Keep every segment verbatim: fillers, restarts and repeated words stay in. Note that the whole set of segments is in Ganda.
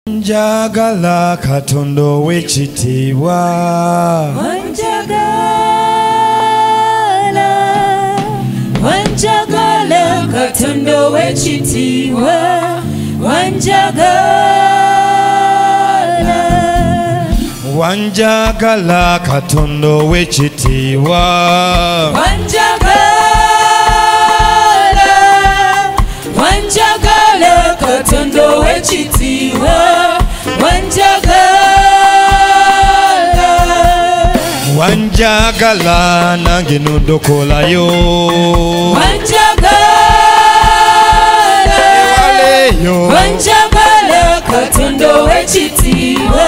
Njagala Katonda w'ekitiibwa Wanjagala Wanjagala Katonda w'ekitiibwa Wanjagala Wanjagala Katonda w'ekitiibwa Wanjagala Wanjagala Katonda w'ekitiibwa Wanjagala Wanjagala nange nondokolayo Wanjagala Wanjagala Katonda w'ekitiibwa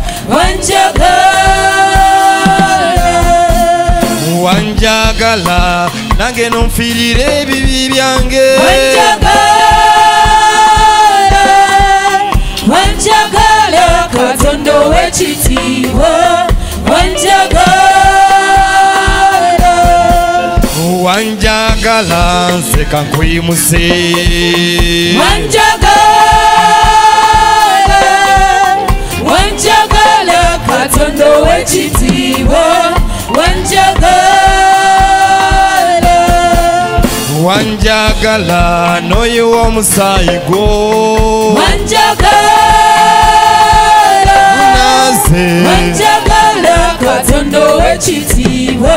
Wanjagala Wanjagala nange nonfiirira ebibi byange Wanjagala Wanjagala Katonda w'ekitiibwa Wanjagala Wanjagala nseka nkwimuse Wanjagala Wanjagala Katonda w'ekitiibwa Wanjagala Wanjagala n'oyo w'omusaayi gwo Wanjagala Wanjagala Katonda w'ekitiibwa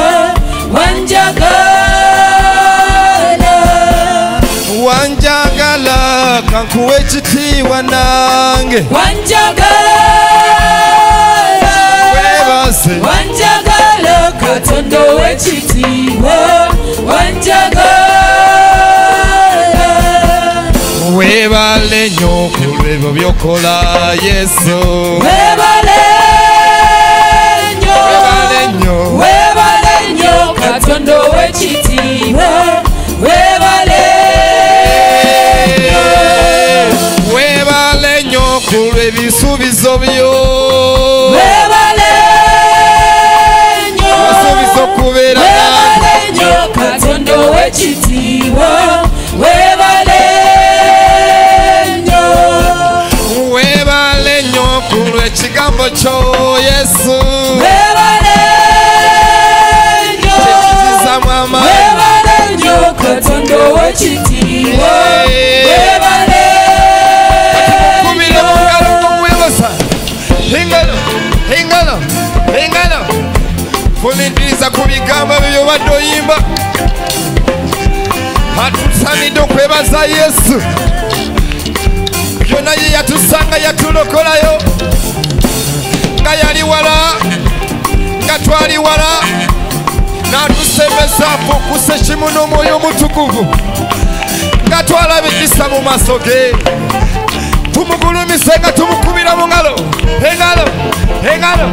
Wanjagala Wanjagala kankuwa ekitiibwa nange Wanjagala webase Wanjagala Katonda w'ekitiibwa Wanjagala webale nnyo ku lw'ebyo by'okola Yesu Webale nnyo webale nnyo Webale nnyo Katonda w'ekitiibwa Webale nnyo webale nnyo ku lw'ebisuubizo byo Webale nnyo wasuubiza okubeera Webale nnyo Katonda w'ekitiibwa Webale nnyo webale nnyo ku lw'ekigambo kyo Yesu Webale nnyo kyekizizamu amaanyi Webale nnyo Katonda w'ekitiibwa Webale kubira mu ngalo kumwebosa engalo engalo engalo fulindiriza ku bigambo byo badde oyimba atusanidde okwebaza Yesu byonna ye yatusanga yatulokolayo nga yali wala nga twali wala n'atusembeza fokuse kimu n'omwoyo omutukuvu nga twalabikisa mu maaso ge tumugulumise nga tumukubira mu ngalo engalo engalo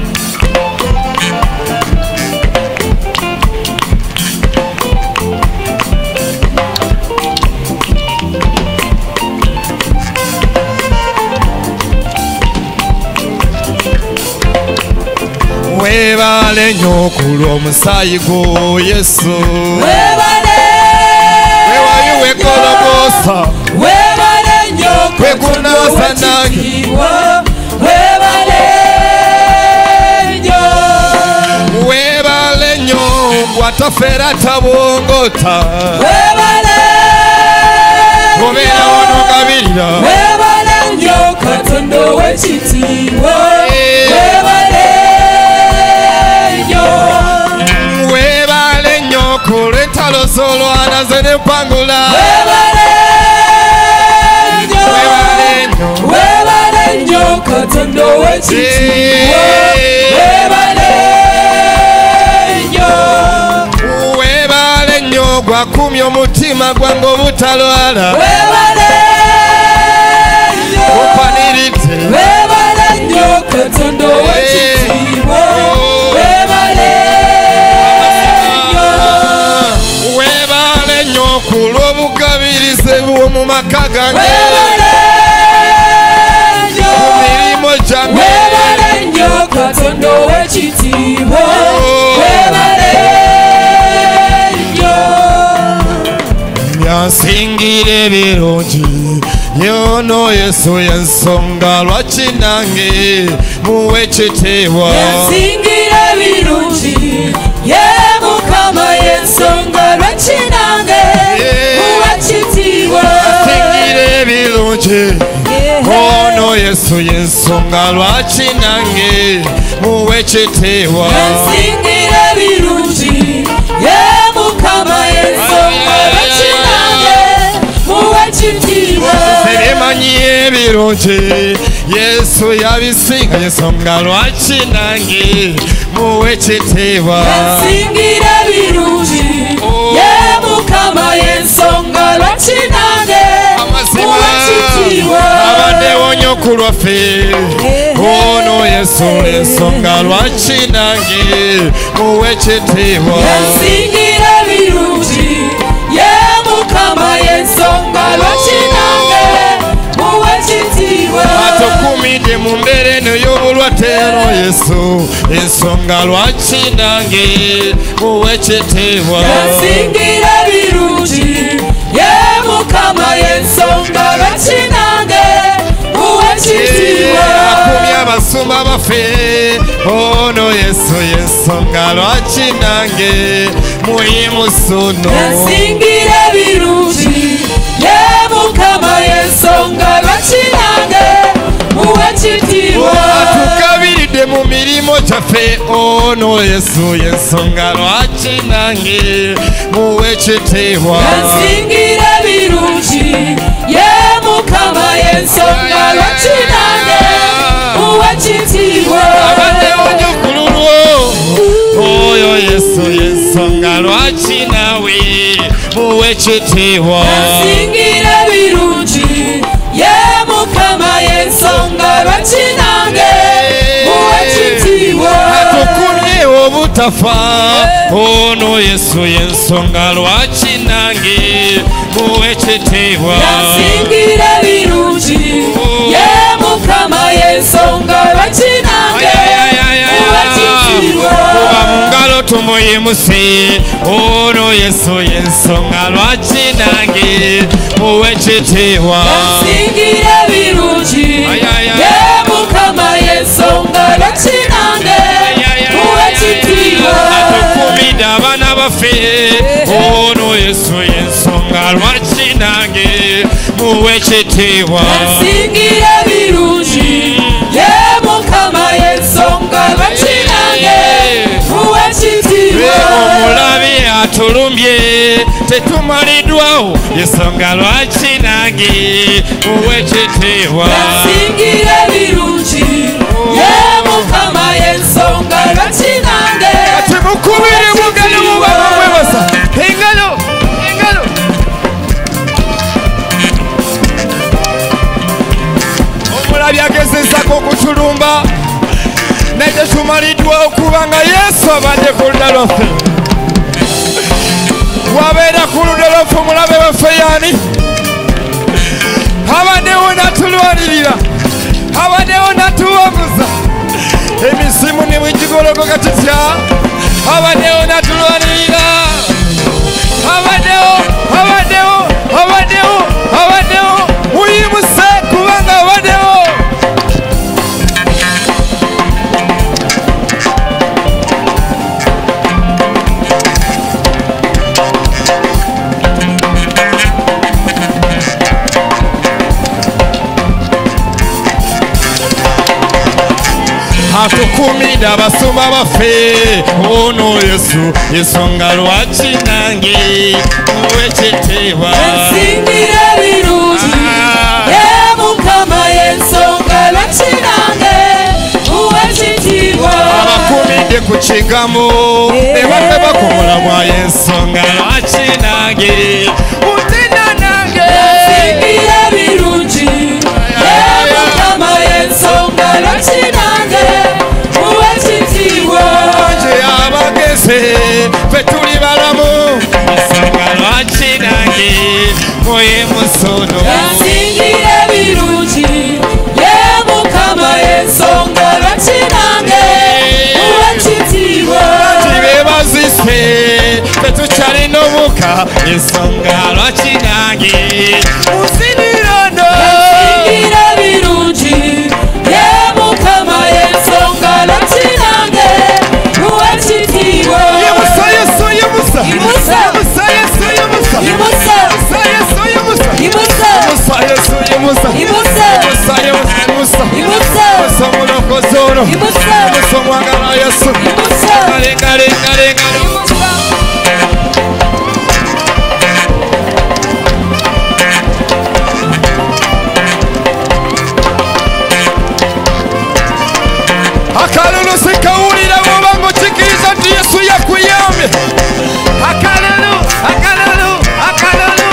webale nnyo ku lw'omusaayi gwo Yesu Webale wewayo wegologosa Webale nnyo Katonda w'ekitiibwa Webale nnyo webale nnyo bw'atafeera tabongota Webale obeera wonogabirira Webale nnyo Katonda w'ekitiibwa Webale nnyo webale nnyo ku lw'entalo z'olwana ze n'empangula Webale nnyo webale nnyo Webale nnyo Katonda w'ekitiibwa Webale nnyo webale nnyo gwakumye omutima gwange obutalwala Webale nnyo opaniridde Webale nnyo Katonda w'ekitiibwa Webale nnyo webale nnyo ku lw'obugabirize bw'omu maka gange Webale nnyo ku mirimu gyange Webale nnyo Katonda w'ekitiibwa Webale nnyo byansingira ebirungi yono Yesu yensonga lwaki nange muwe ekitiibwa yansingira birungi ye Mukama yensonga lwaki nange muwe ekitiibwa yansingira ebirungi ono Yesu yensonga lwaki nange muwe ekitiibwa yansingira birungi ye Mukama yensonga lwaki nange muwe ekitiibwa ebimanyi ebirungi Yesu yabisinga yensonga lwaki nange muwe ekitiibwa yansingira birungi ye Mukama yensonga lwaki nange muwe ekitiibwa abaddewo nnyoko lwaffe ono Yesu ensonga lwaki nange muwe ekitiibwa yansingira birungi ye Mukama yensonga lwaki nange muwe ekitiibwa atukumidde mu mbeera eno y'obulwadde eno Yesu ensonga lwaki nange muwe ekitiibwa yansingira birungi ye Mukama yensonga lwaki nange muwe ekitiibwa akumye abasumba baffe ono Yesu yensonga lwaki nange muyimusuno yansingira birungi ye Mukama yensonga lwaki nange muwe ekitiibwa atukabiridde mu mirimu gyaffe ono Yesu yensonga lwaki nange muwe ekitiibwa yansingira birungi ye Mukama yensonga lwaki nange muwe ekitiibwa abaddewo nnyoko lulwo oyo Yesu yensonga lwaki nawe muwe ekitiibwa yansingira birungi ye Mukama yensonga lwaki nange muwe ekitiibwa atukumye obutafa ono Yesu yensonga lwaki nange muwe ekitiibwa yansingira birungi ye Mukama yensonga lwaki nange muwe ekitiibwa kuba mu ngalo tumuyimuse ono Yesu yensonga lwaki nange muwe ekitiibwa yansingira birungi ye Mukama yensonga lwaki nange muwe ekitiibwa atukumidde abaana baffe ono Yesu yensonga lwaki nange muwe ekitiibwa yansingira birungi ye Mukama yensonga lwaki nange muwe ekitiibwa omulabi atulumbye tetumaliddwawo yensonga lwaki nange muwe ekitiibwa yansingira birungi ye Mukama yensonga lwaki nange timukubire mugano mubaba mwebasa engalo engalo omulabi agezezako okutulumba naye tetumaliddwawo kubanga Yesu abadde ku ludda lwaffe wabeera ku ludda lwaffe omulabe waffe yaani abaddewo natulwanirira abaddewo natuwaguza emisimu ne bwegigologoka tutya abaddewo natulwanirira abaddewo abaddewo abaddewo abaddewo muyimuse kubanga abaddewo atukumidde abasumba baffe ono Yesu yensonga lwaki nange muwe ekitiibwa yansingira birungi ye Mukama yensonga lwaki nange muwe ekitiibwa abakumidde ku kigambo ne babe bakomola mwa yensonga lwaki nange mutina nange yansingira birungi ye Mukama yensonga lwaki nange muwe ekitiibwa nje abageze ffe tuli balamu yensonga lwaki nange muyimusono yansingira birungi ye Mukama yensonga lwaki nange muwe ekitiibwa tibebazise tetukyalina obuka ensonga lwaki nange muzinirano imusa Imusa. imusa omulokozi ono Imusa. imusa omwagala Yesu Imusa. galengalengalengalo akalulu sikawulira bwoba ng'okikiriza nti Yesu yakuyambye akalulu akalulu akalulu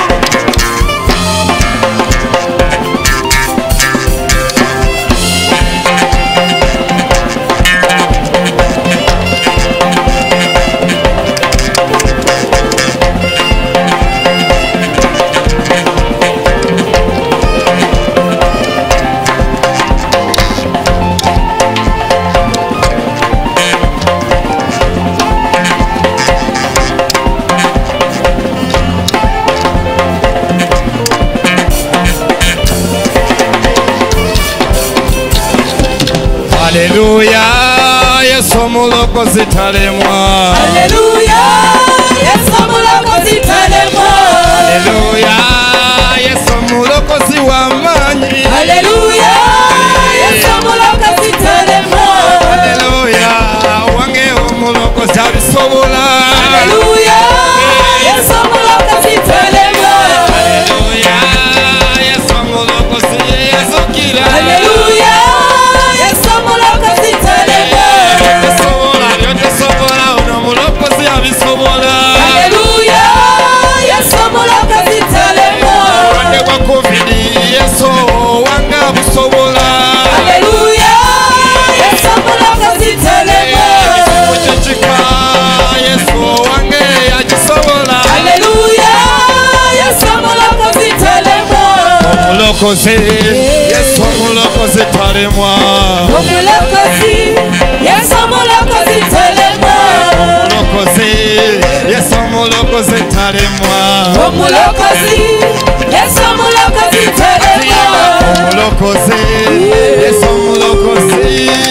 Haleluya, Yesu omulokozi talemwa. Haleluya, Yesu omulokozi talemwa. Haleluya, Yesu omulokozi w'amaanyi. Haleluya, Yesu omulokozi talemwa. Haleluya, wange omulokozi abisobola. Haleluya, Yesu omulokozi talemwa. Haleluya, Yesu omulokozi yazukira. Haleluya, Yesu omulokozi talemwa. Byotesobola, byotesobola, ono omulokozi abisobola. Haleluya, Yesu omulokozi talemwa. Obulwadde bwa COVID, Yesu wange abusobola. Haleluya, Yesu omulokozi talemwa. Ekizibu ky'ekika, Yesu wange agisobola. Haleluya, Yesu omulokozi talemwa. Omulokozi, Yesu omulokozi talemwa. Omulokozi, Yesu omulokozi talemwa. Omulokozi, Yesu omulokozi talemwa. Omulokozi, Yesu omulokozi talemwa. Omulokozi, Yesu omulokozi.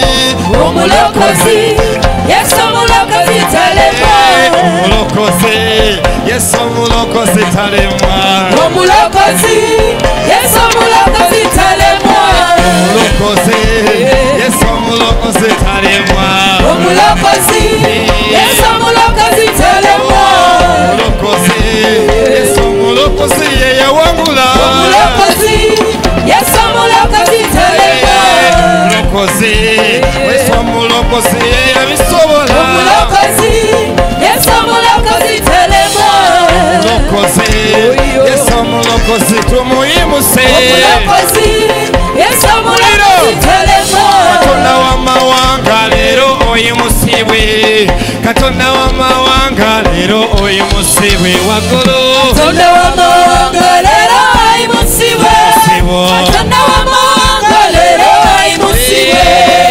Omulokozi, Yesu omulokozi talemwa. Omulokozi, Yesu omulokozi talemwa. Omulokozi, Yesu omulokozi talemwa. Omulokozi, Yesu omulokozi talemwa. Omulokozi, Yesu omulokozi talemwa. Omulokozi, Yesu omulokozi ye yawangula. Omulokozi, Yesu omulokozi talemwa. Omulokozi, Yesu omulokozi ye yabisobola. Omulokozi, Yesu omulokozi talemwa. Omulokozi, Yesu omulokozi tumuyimuse. Omulokozi, Yesu omulokozi talemwa. Katonda w'amawanga leero oyimusibwe. Katonda w'amawanga leero oyimusibwe waggulu. Katonda w'amawanga leero ayimusibwe. Katonda w'amawanga leero ayimusibwe.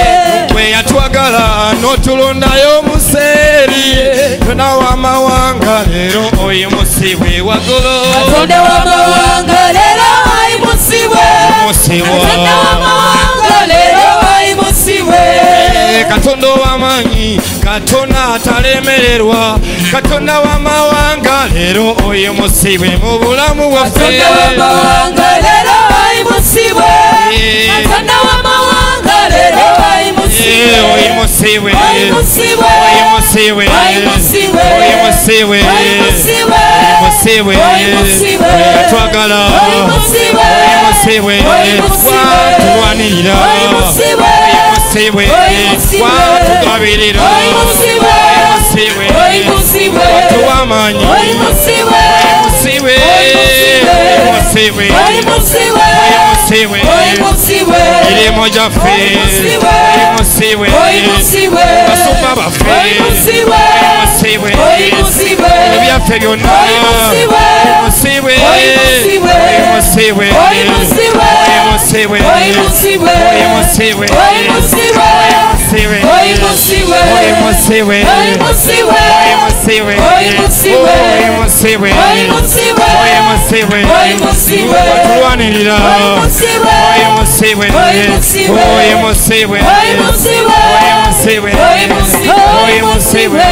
Gwe yatwagala n'otulondayo museeri. Katonda w'amawanga leero oyimusibwe waggulu. Katonda w'amawanga leero ayimusibwe. Katonda w'amawanga leero ayimusibwe. Katonda w'amaanyi, Katonda atalemererwa. Katonda w'amawanga leero oyimusibwe mu bulamu bwaffe. Katonda w'amawanga leero ayimusibwe. Katonda w'amawanga leero ayimusibwe. Oyimusibwe, Oyimusibwe. oyimusibwe, Oyimusibwe. oyimusibwe, Oyimusibwe. oyimusibwe, Oyimusibwe. yatwagala. Oyimusibwe. Oyimusibwe, Oyimusibwe. watulwanirira. Oyimusibwe. Oyimusibwe, Oyimusibwe. watugabirira. Oyimusibwe. Oyimusibwe, Oyimusibwe. watuw'amaanyi. Oyimusibwe. Oyimusibwe, Oyimusibwe. oyimusibwe, Oyimusibwe. oyimusibwe, Oyimusibwe. mirimo gyaffe. Oyimusibwe. Oyimusibwe, Oyimusibwe. basumba baffe. Oyimusibwe. Oyimusibwe, Oyimusibwe. ebyaffe byonna. Oyimusibwe. Oyimusibwe, Oyimusibwe. oyimusibwe, Oyimusibwe. oyimusibwe, Oyimusibwe. oyimusibwe, Oyimusibwe. oyimusibwe, Oyimusibwe. oyimusibwe, Oyimusibwe. oyimusibwe, Oyimusibwe. oyimusibwe, Oyimusibwe. oyimusibwe, Oyimusibwe. watulwanirira. Oyimusibwe. Oyimusibwe, Oyimusibwe. oyimusibwe, Oyimusibwe. oyimusibwe, Oyimusibwe. oyimusibwe,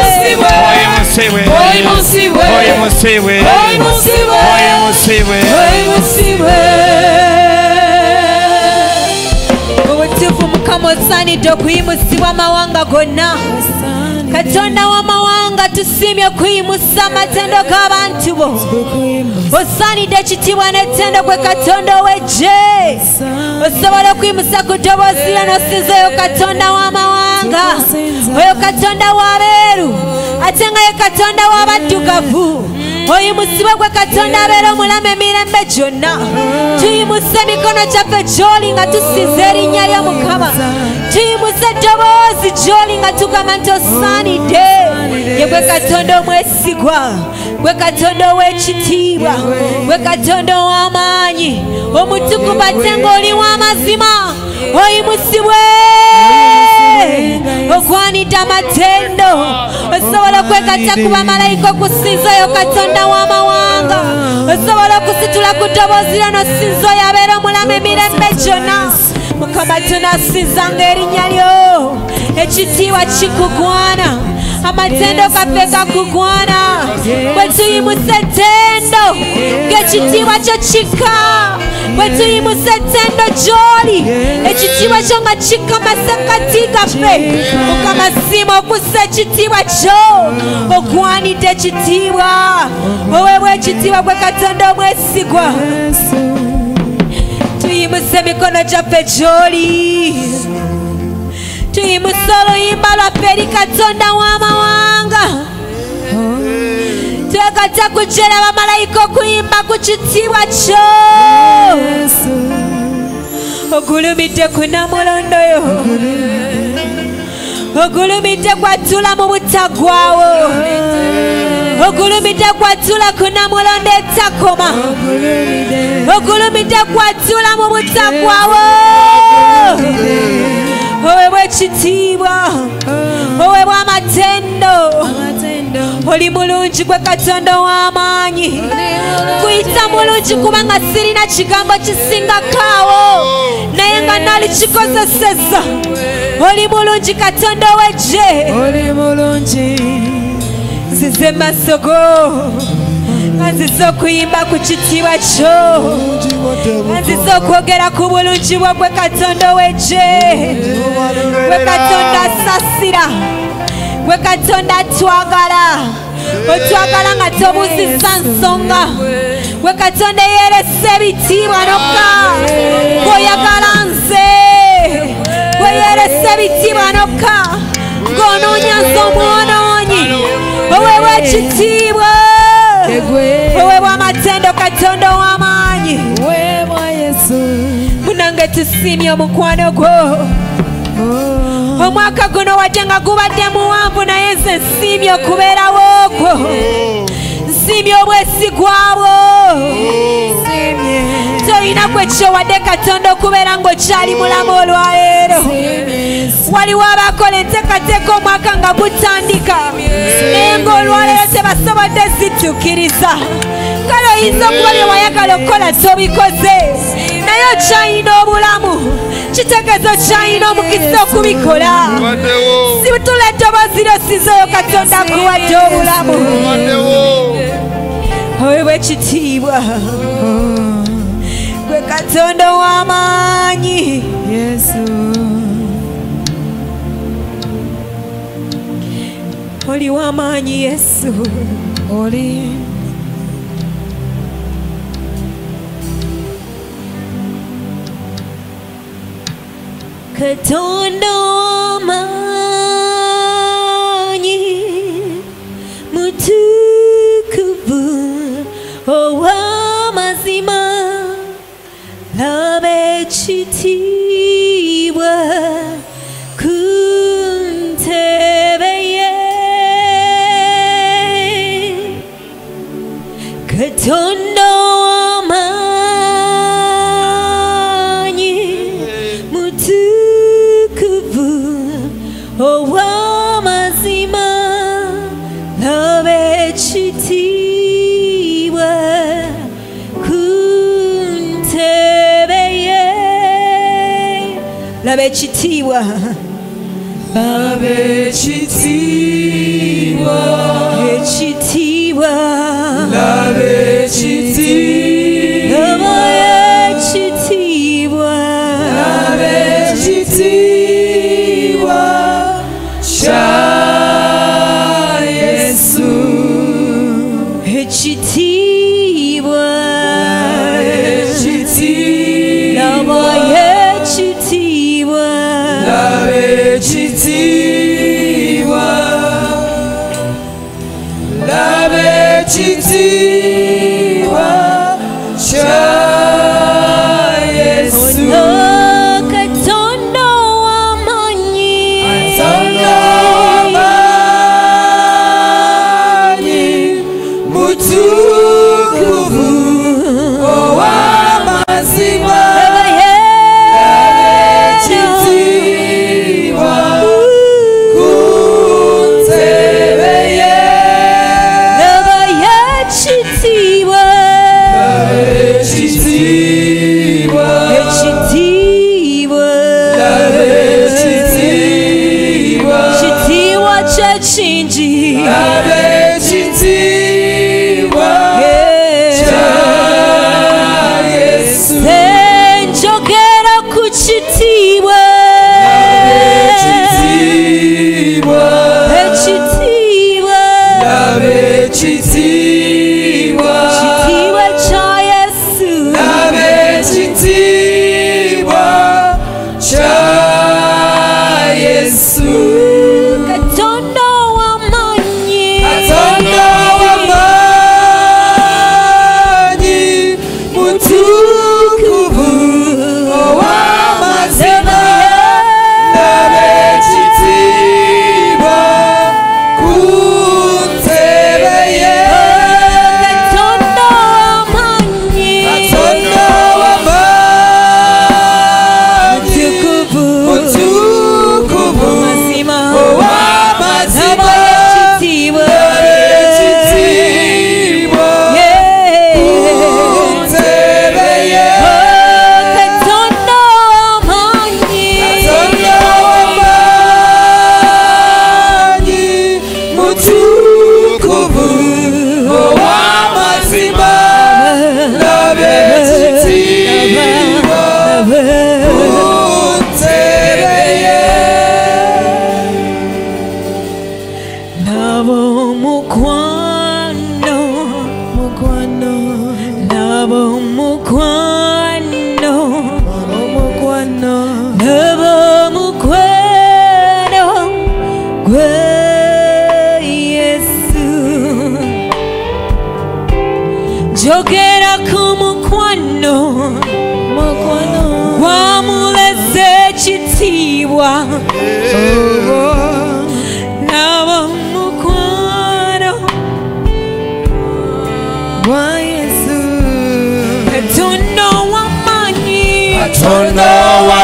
Oyimusibwe. oyimusibwe, Oyimusibwe. oyimusibwe, Oyimusibwe. oyimusibwe. Oyimusibwe. mukama osaanidde okuyimusibwa amawanga gonna. Katonda w'amawanga tusiimye okuyimusa amatendo g'abantu bo. Osaanidde ekitiibwa n'ettendo gwe Katonda ow'eggye. Osobola okuyimusa ku ddoboozi lyo n'osinza oyo Katonda w'amawanga, oyo Katonda w'abeeru ate nga ye Katonda w'abaddugavu. Oyimusibwe gwe Katonda abeera omulamu emirembe gyonna. Tuyimuse emikono gyaffe gy'oli nga tusinza erinnya lya Mukama. Tuyimuse eddoboozi gy'oli nga tugamba nti osaanidde. Ye gwe Katonda omwesigwa, gwe Katonda ow'ekitiibwa, gwe Katonda ow'amaanyi, omutukuvu ate ng'oli w'amazima. Oyimusibwe ogwanidde amatendo. Osobola okwegatta ku bamalayika okusinza oyo Katonda w'amawanga. Osobola okusitula ku ddoboozi lyo n'osinza oyo abeera omulamu emirembe gyonna. Mukama tunaasinzanga erinnya lyo. Ekitiibwa kikugwana, amatendo gaffe gakugwana. Bwe tuyimusa ettendo ng'ekitiibwa kyo kikka, bwe tuyimusa ettendo gy'oli ekitiibwa kyo nga kikka masekkati gaffe. Mukama siima okussa ekitiibwa kyo. Ogwanidde ekitiibwa, oweebwa ekitiibwa gwe Katonda omwesigwa. Tuyimuse emikono gyaffe gy'oli. Tuyimuse oluyimba lwaffe eri Katonda w'amawanga. Twegatta kugyera bamalayika okuyimba ku kitiibwa kyo. Ogulumidde ku Namulondo, ogulumidde gwatula mu butagwawo, ogulumidde gwatula ku Namulondo etakoma, ogulumidde gwatula mu butagwawo. Oweebwa ekitiibwa, oweebwa amatendo. Oli mulungi gwe Katonda w'amaanyi. Kuyita mulungi kubanga sirina kigambo kisingakaawo naye nga nali kikozeseza. Oli mulungi Katonda ow'eggye. Oli mulungi. Nzize maaso go, nzize okuyimba ku kitiibwa kyo, nzize okwogera ku bulungi bwo gwe Katonda ow'eggye. Gwe Katonda asasira, gwe Katonda atwagala, otwagala nga tobuuzizza nsonga. Gwe Katonda eyeeresa ebitiibwa nokka, ng'oyagala nze. Gwe yeeresa ebitiibwa nokka, ng'onoonya nze omwonoonyi. Oweebwa ekitiibwa, oweebwa amatendo Katonda ow'amaanyi. Munange tusiimye omukwano gwo. Omwaka guno wadde nga gubadde muwanvu naye nze nsiimye okubeerawo okwo. Nsiimye obwesigwa bwo. Toyina gwe kyowadde Katonda okubeera ng'okyali mulamu olwaleero. Waliwo abakola enteekateeka omwaka nga gutandika naye ng'olwaleero tebasobodde zituukiriza. Kale oyinza okuba bye wayagala okukola tobikoze naye okyayina obulamu, kitegeeza okyayina omukisa okubikola. Situla eddoboozi lyo osinza oyo Katonda akuwadde obulamu. Oweebwa ekitiibwa, gwe Katonda ow'amaanyi. Oli w'amaanyi Yesu. Oli Katonda w'amaanyi, mutukuvu ow'amazima, laba ekitiibwa ku ntebe ye. Katonda w'amaanyi, mutukuvu ow'amazima, laba ekitiibwa ku ntebe ye. Laba ekitiibwa, laba ekitiibwa, ekitiibwa, laba ekitiibwa, laba ekitiibwa, laba ekitiibwa. labe chitiwa labe chitiwa cha Yesu Katonda wamanyi Katonda wamanyi mutukuvu ow'amazima Jogera kumukwano wamuleze chitiwa nabo mukwano wa Yesu Katonda wamanyi Katonda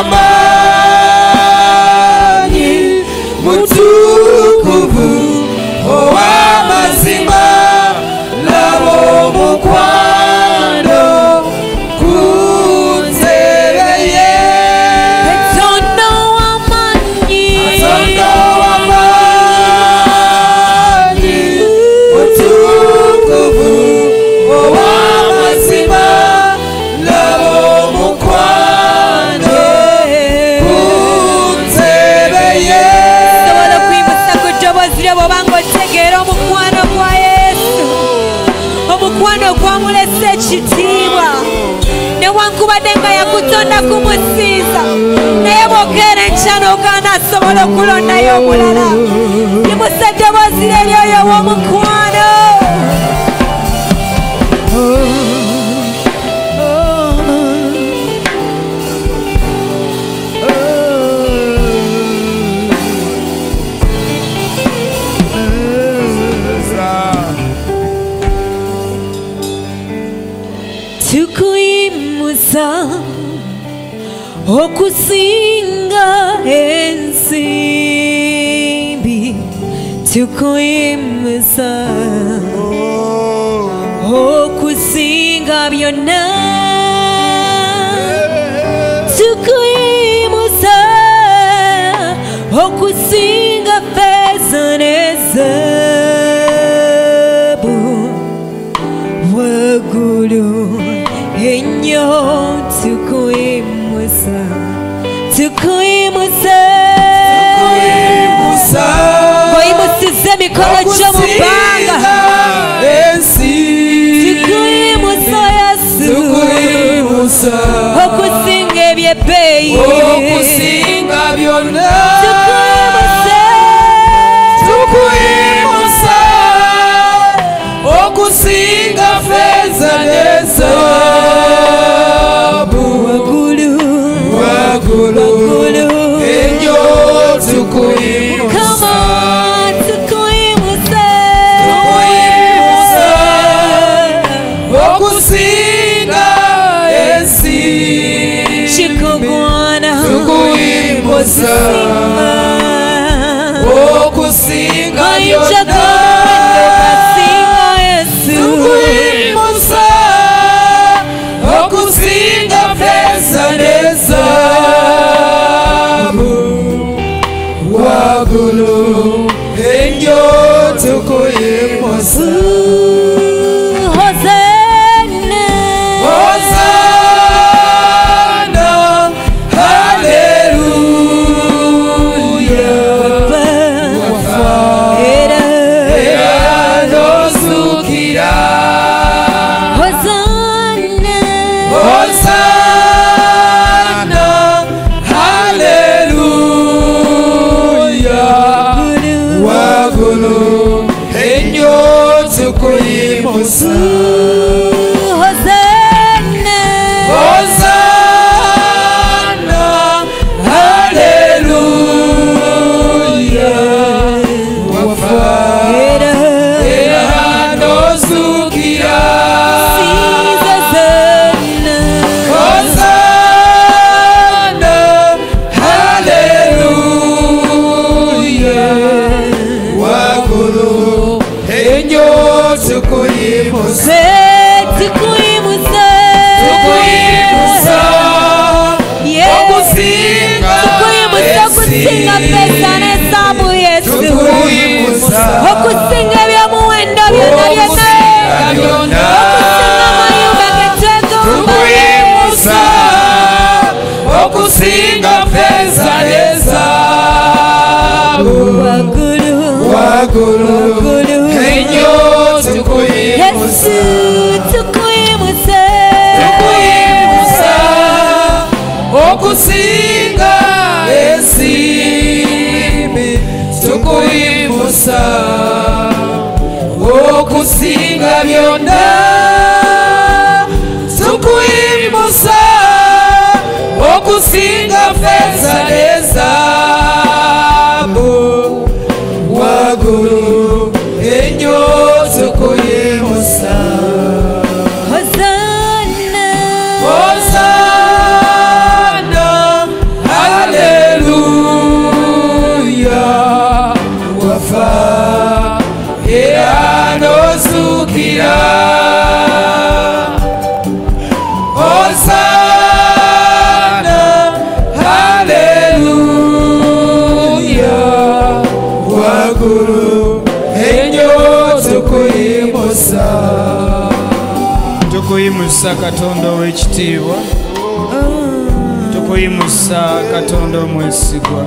wamanyi mutukuvu ow'amazima labo mukwano kuntebeye Katonda wamanyi Katonda wamanyi mutukuvu ow'amazima labo mukwano kuntebeye sobola kwimusa ku ddoboozi lyo bw'obanga otegeera omukwano gwa Yesu omukwano gwamulesa ekitiibwa newankubadde nga yakutonda kumusinza naye bw'okeera enkya n'ogaana asobola okulondayo omulala yimusa eddoboozi lye lyoyo w'omukwano tukuyimusa okusinga ensimbi tukuyimusa okusinga byonna tukuyimusa okusinga feza ne zaabu waggulu ennyo tukuyimusa tukuyimusa ng'oyimusizza emikono gyo mu bbanga tukuyimusa Yesu okusinga ebyebbeeyi okusinga byonna neza okusinga Ayinza byonna kusinga Yesu tukwimusa okusinga feza neza wagulu enyo tukwimusa Hosanna Hosanna hallelujah Era era nozukira Hosanna Hosanna hallelujah wagulu enyo tukuyimusa Hosanna Hosanna hallelujah wafa Era era nozukira Hosanna Hosanna hallelujah wagulu enyo tukuyimusa Tukuyimusa tukuyimusa Yes. okusinga Tukuyimusa okusinga pesa n'esaabu Yesu tukuyimusa okusinga ebyomuwendo byonna byonna okusinga byonna okusinga amayumba getwegomba tukuyimusa okusinga feza n'ezaabu waggulu wagulu waggulu enyo tukuyimusa Yesu tukuyimusa tukuyimusa okusinga ensimbi tukuyimusa okusinga byonna tukuyimusa okusinga feza n'ezaabu wagulu enyo tukuyimusa Hosanna Hosanna hallelujah wafa era nozukira Hosanna hallelujah wagulu enyo tukuyimusa tukuyimusa katonda ow'ekitiibwa tukuyimusa katonda omwesigwa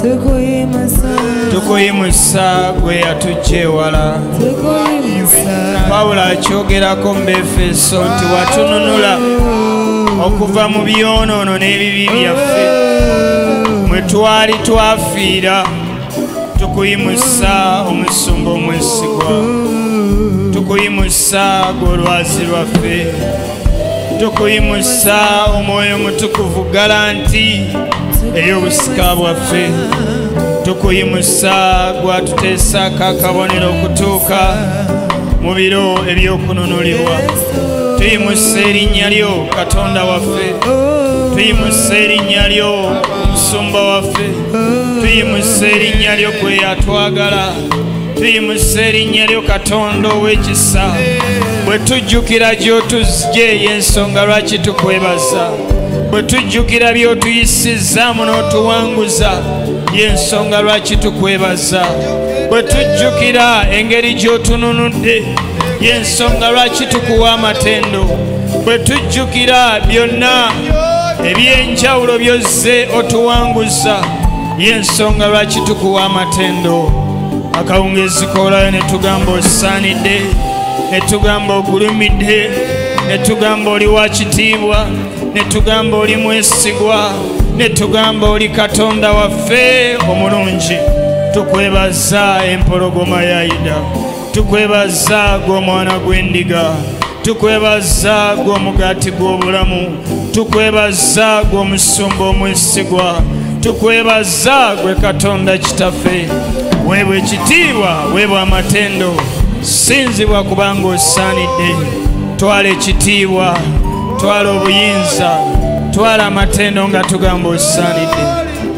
tukuyimusa gwe yatujja ewala pawulo akyogerako mu Befeso nti watununula okuva mu byonoono n'ebibi byaffe mwe twali twafiira tukuyimusa omusumba omwesigwa tukuyimusa gwe olwazi lwaffe tukuyimusa omwoyo omutukuvu garanti ey'obusika bwaffe tukuyimusa gwatuteesako akabonero okutuuka mu biro eby'okununulibwa tuyimusa erinnya lyo katonda waffe tuyimusa erinnya lyo omusumba waffe tuyimusa erinnya lyo gwe yatwagala tuyimusa erinnya lyo katonda ow'ekisa bwe tujjukira gy'otuzgye y'ensonga lwaki tukwebaza bwe tujjukira by'otuyisizaamu n'otuwanguza y'ensonga lwaki tukwebaza bwe tujjukira engeri gy'otununudde y'ensonga lwaki tukuwa amatendo bwe tujjukira byonna eby'enjawulo byozze otuwanguza y'ensonga lwaki tukuwa amatendo akawungezi koolayo ne tugamba osaanidde ne tugamba ogulumidde ne tugamba oli wa kitiibwa ne tugamba oli mwesigwa ne tugamba oli katonda waffe omulungi tukwebaza empologoma ya Yuda tukwebaza gwe omwana gw'endiga tukwebaza gwe omugaati gw'obulamu tukwebaza gwe omusumba omwesigwa tukwebaza gwe katonda kitaffe weebwe ekitiibwa weebwe amatendo sinzibwa kubanga osaanidde twala ekitiibwa twala obuyinza twala amatendo nga tugamba osaanidde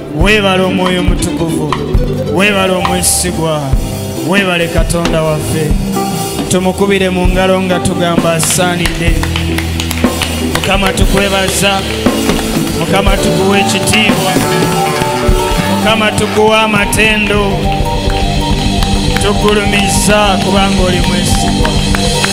weebale omwoyo mutukuvu, weebale omwesigwa, weebale Katonda waffe. Tumukubire mu ngalo nga tugamba asaanidde. Mukama tukwebaza, Mukama tukuwa ekitiibwa, Mukama tukuwa amatendo, tukulumiza kubanga oli mwesigwa.